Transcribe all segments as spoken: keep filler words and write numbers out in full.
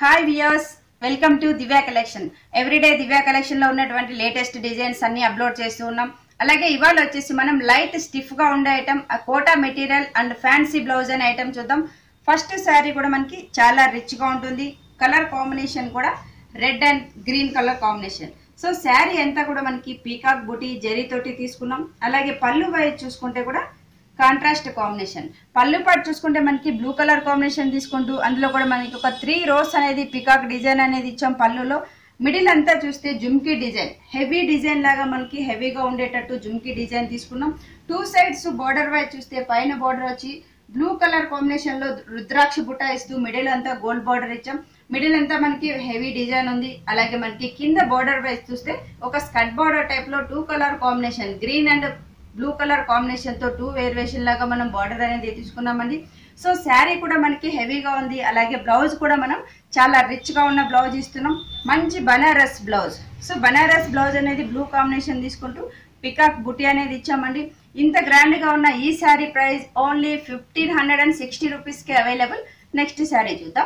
Hi viewers, welcome to Divya collection. Everyday Divya collection లో ఉన్నటువంటి latest designs అన్ని అప్లోడ్ చేస్తూ ఉన్నాం. అలాగే ఇవాళ వచ్చేసి మనం లైట్ స్టిఫ్ గా ఉండే item Kota material and fancy blouse అనే ఐటమ్ చూద్దాం. ఫస్ట్ శారీ కూడా మనకి చాలా రిచ్ గా ఉంటుంది. కలర్ కాంబినేషన్ కూడా red and green colour combination. So sari అంతా కూడా మనకి పీకాక్ బుటీ జరీ తోటి తీసుకున్నాం. అలాగే పళ్ళు వైజ్ చూసుకుంటే కూడా కాంట్రాస్ట్ కాంబినేషన్. పళ్ళు పాటు చూసుకుంటే మనకి బ్లూ కలర్ కాంబినేషన్ తీసుకుంటూ అందులో కూడా మనకి ఒక త్రీ రోస్ అనేది పికాక్ డిజైన్ అనేది ఇచ్చాం. పళ్ళులో మిడిల్ అంతా చూస్తే జుమ్కీ డిజైన్, హెవీ డిజైన్ లాగా మనకి హెవీగా ఉండేటట్టు జుమ్కీ డిజైన్ తీసుకున్నాం. టూ సైడ్స్ బార్డర్ వైజ్ చూస్తే పైన బార్డర్ వచ్చి బ్లూ కలర్ కాంబినేషన్ లో రుద్రాక్ష బుట్ట ఇస్తూ మిడిల్ అంతా గోల్డ్ బార్డర్ ఇచ్చాం. మిడిల్ అంతా మనకి హెవీ డిజైన్ ఉంది. అలాగే మనకి కింద బార్డర్ వైజ్ చూస్తే ఒక స్కట్ బార్డర్ టైప్ లో two colour combination green and blue colour combination తో టూ వేరియేషన్ లాగా మనం బార్డర్ అనేది తీసుకున్నామండి. సో శారీ కూడా మనకి హెవీగా ఉంది. అలాగే బ్లౌజ్ కూడా మనం చాలా రిచ్ గా ఉన్న బ్లౌజ్ ఇస్తున్నాం. మంచి Banaras blouse. So Banaras blouse అనేది బ్లూ కాంబినేషన్ తీసుకుంటూ పికాక్ బుటీ అనేది ఇచ్చామండి. ఇంత గ్రాండ్ గా ఉన్న ఈ sari price only fifteen hundred and sixty rupees కి అవైలబుల్. నెక్స్ట్ శారీ చూద్దాం.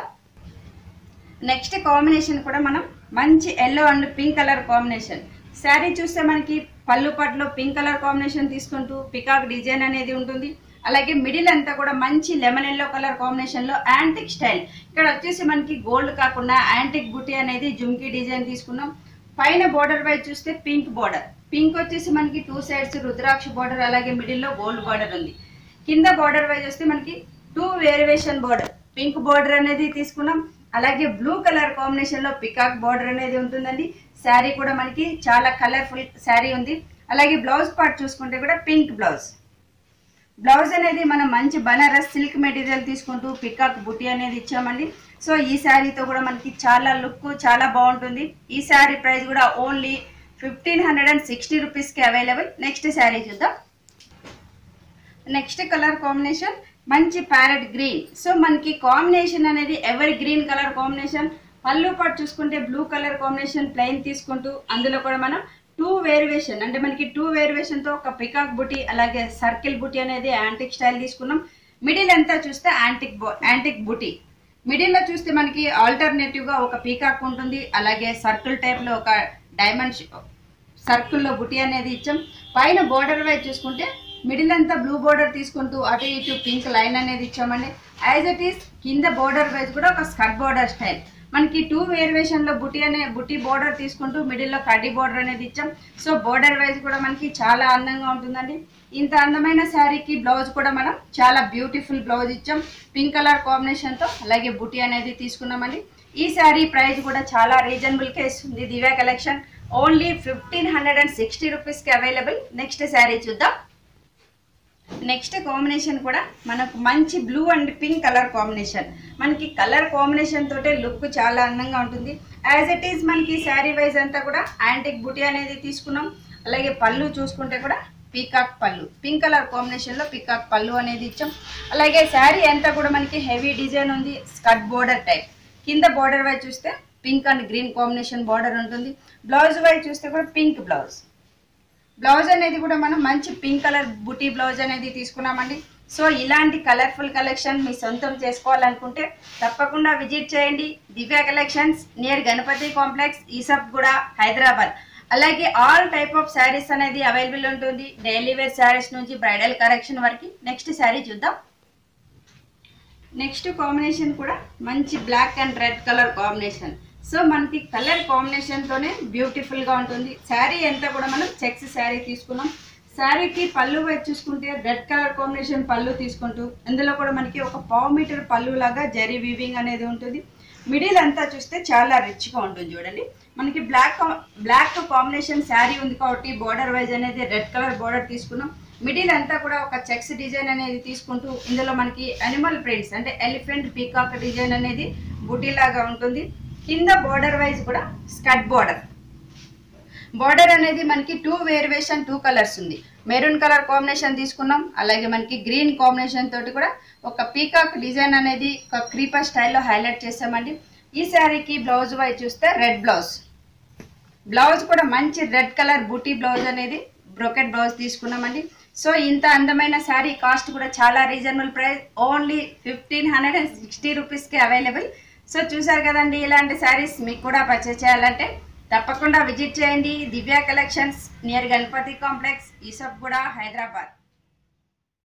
నెక్స్ట్ కాంబినేషన్ కూడా మనం మంచి yellow and pink colour combination. Sari చూస్తే మనకి పళ్ళు పట్లో పింక్ కలర్ కాంబినేషన్ తీసుకుంటూ పికాక్ డిజైన్ అనేది ఉంటుంది. అలాగే మిడిల్ అంతా కూడా మంచి లెమన్ ఎల్లో కలర్ కాంబినేషన్ లో యాంటిక్ స్టైల్. ఇక్కడ వచ్చేసి మనకి గోల్డ్ కాకుండా యాంటిక్ బుటీ అనేది జుమ్కీ డిజైన్ తీసుకున్నాం. పైన బార్డర్ వైజ్ చూస్తే పింక్ బార్డర్. పింక్ వచ్చేసి మనకి టూ సైడ్స్ రుద్రాక్ష బార్డర్, అలాగే మిడిల్ లో గోల్డ్ బార్డర్ ఉంది. కింద బార్డర్ వైజ్ వస్తే మనకి two variation border, pink border అనేది తీసుకున్నాం. అలాగే బ్లూ కలర్ కాంబినేషన్ లో పికాక్ బార్డర్ అనేది ఉంటుందండి. శారీ కూడా మనకి చాలా కలర్ఫుల్ శారీ ఉంది. అలాగే బ్లౌజ్ పార్ట్ చూసుకుంటే కూడా పింక్ బ్లౌజ్. బ్లౌజ్ అనేది మనం మంచి బనారస్ సిల్క్ మెటీరియల్ తీసుకుంటూ పికాక్ బుటీ అనేది ఇచ్చామండి. సో ఈ శారీతో కూడా మనకి చాలా లుక్ చాలా బాగుంటుంది. ఈ శారీ ప్రైస్ కూడా only fifteen hundred and sixty rupees కి అవైలబుల్. నెక్స్ట్ శారీ చూద్దాం. నెక్స్ట్ కలర్ కాంబినేషన్ మంచి ప్యారెట్ గ్రీన్. సో మనకి కాంబినేషన్ అనేది ఎవర్ గ్రీన్ కలర్ కాంబినేషన్. పళ్ళు పాటు చూసుకుంటే బ్లూ కలర్ కాంబినేషన్ ప్లెయిన్ తీసుకుంటూ అందులో కూడా మనం టూ వేరియేషన్ అంటే మనకి టూ వేరియేషన్ తో ఒక పికాక్ బుటీ అలాగే సర్కిల్ బుటీ అనేది యాంటిక్ స్టైల్ తీసుకున్నాం. మిడిల్ అంతా చూస్తే యాంటిక్ యాంటిక్ బుటీ. మిడిల్ లో చూస్తే మనకి ఆల్టర్నేటివ్ గా ఒక పీకాక్ ఉంటుంది. అలాగే సర్కిల్ టైప్ లో ఒక డైమండ్ సర్కిల్ లో బుటీ అనేది ఇచ్చాం. పైన బోర్డర్ వైజ్ చూసుకుంటే మిడిల్ అంతా బ్లూ బోర్డర్ తీసుకుంటూ అటు ఇటు పింక్ లైన్ అనేది ఇచ్చామండి. యాజ్ ఇట్ ఈస్ కింద బోర్డర్ వైజ్ కూడా ఒక స్కట్ బోర్డర్ స్టైల్. మనకి టూ వేరియేషన్ లో బుటీ అనే బుటీ బోర్డర్ తీసుకుంటూ మిడిల్ లో కడ్డీ బోర్డర్ అనేది ఇచ్చాం. సో బోర్డర్ వైజ్ కూడా మనకి చాలా అందంగా ఉంటుందండి. ఇంత అందమైన శారీకి బ్లౌజ్ కూడా మనం చాలా బ్యూటిఫుల్ బ్లౌజ్ ఇచ్చాం పింక్ కలర్ కాంబినేషన్ తో. అలాగే బుటీ అనేది తీసుకున్నామండి. ఈ శారీ ప్రైస్ కూడా చాలా రీజనబుల్ కే ఇస్తుంది Divya collection. Only fifteen hundred and sixty rupees కి అవైలబుల్. నెక్స్ట్ శారీ చూద్దాం. నెక్స్ట్ కాంబినేషన్ కూడా మనకు మంచి blue and pink colour combination. మనకి కలర్ కాంబినేషన్ తోటే లుక్ చాలా అందంగా ఉంటుంది. యాజ్ ఇట్ ఈస్ మనకి శారీ వైజ్ అంతా కూడా యాంటిక్ బుటీ అనేది తీసుకున్నాం. అలాగే పళ్ళు చూసుకుంటే కూడా పీకాక్ పళ్ళు, పింక్ కలర్ కాంబినేషన్ లో పీకాక్ పళ్ళు అనేది ఇచ్చాం. అలాగే శారీ అంతా కూడా మనకి హెవీ డిజైన్ ఉంది, స్కట్ బోర్డర్ టైప్. కింద బోర్డర్ వైజ్ చూస్తే pink and green combination border ఉంటుంది. బ్లౌజ్ వైజ్ చూస్తే కూడా పింక్ బ్లౌజ్. బ్లౌజ్ అనేది కూడా మనం మంచి పింక్ కలర్ బుటీ బ్లౌజ్ అనేది తీసుకున్నామండి. సో ఇలాంటి కలర్ఫుల్ కలెక్షన్ మీ సొంతం చేసుకోవాలనుకుంటే తప్పకుండా విజిట్ చేయండి Divya collections, near Ganapati complex, Yousufguda, Hyderabad. అలాగే ఆల్ టైప్ ఆఫ్ శారీస్ అనేది అవైలబుల్ ఉంటుంది. డైలీ వేర్ శారీస్ నుంచి బ్రైడల్ కలెక్షన్ వరకు. నెక్స్ట్ శారీ చూద్దాం. నెక్స్ట్ కాంబినేషన్ కూడా మంచి black and red colour combination. So మనకి కలర్ కాంబినేషన్ తోనే బ్యూటిఫుల్ గా ఉంటుంది. శారీ అంతా కూడా మనం చెక్స్ శారీ తీసుకున్నాం. శారీకి పళ్ళు వైపు చూసుకుంటే రెడ్ కలర్ కాంబినేషన్ పళ్ళు తీసుకుంటూ అందులో కూడా మనకి ఒక పావు మీటర్ పళ్ళు లాగా జరీ వీవింగ్ అనేది ఉంటుంది. మిడిల్ అంతా చూస్తే చాలా రిచ్ గా ఉంటుంది. చూడండి మనకి బ్లాక్ బ్లాక్ కాంబినేషన్ శారీ ఉంది కాబట్టి బోర్డర్ వైజ్ అనేది రెడ్ కలర్ బోర్డర్ తీసుకున్నాం. మిడిల్ అంతా కూడా ఒక చెక్స్ డిజైన్ అనేది తీసుకుంటూ ఇందులో మనకి అనిమల్ ప్రింట్స్ అంటే ఎలిఫెంట్ పీకాక్ డిజైన్ అనేది బుటీ లాగా ఉంటుంది. కింద బోర్డర్ వైజ్ కూడా స్కట్ బోర్డర్. బోర్డర్ అనేది మనకి టూ వేరియేషన్ టూ కలర్స్ ఉంది. మెరూన్ కలర్ కాంబినేషన్ తీసుకున్నాం. అలాగే మనకి గ్రీన్ కాంబినేషన్ తోటి కూడా ఒక పీకాక్ డిజైన్ అనేది ఒక క్రీపర్ స్టైల్లో హైలైట్ చేసామండి. ఈ శారీకి బ్లౌజ్ వైజ్ చూస్తే రెడ్ బ్లౌజ్. బ్లౌజ్ కూడా మంచి రెడ్ కలర్ బూటీ బ్లౌజ్ అనేది బ్రోకెట్ బ్లౌజ్ తీసుకున్నామండి. సో ఇంత అందమైన శారీ కాస్ట్ కూడా చాలా reasonable price, only fifteen hundred and sixty rupees కి అవైలబుల్. సో చూసారు కదండి, ఇలాంటి శారీస్ మీకు కూడా పర్చేస్ చేయాలంటే తప్పకుండా విజిట్ చేయండి Divya collections near Ganapati complex, Yousufguda, Hyderabad.